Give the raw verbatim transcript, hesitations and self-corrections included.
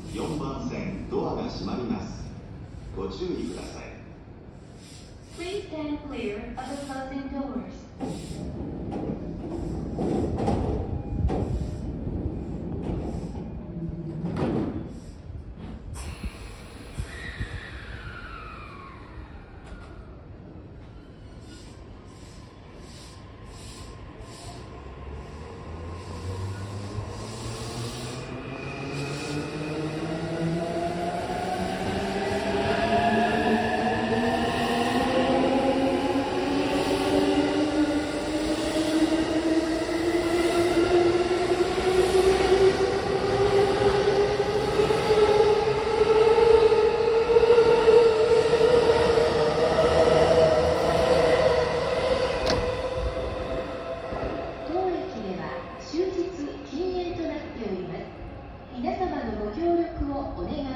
よんばん線ドアが閉まります。ご注意ください。 Please stand clear of the closing doors. 皆様のご協力をお願い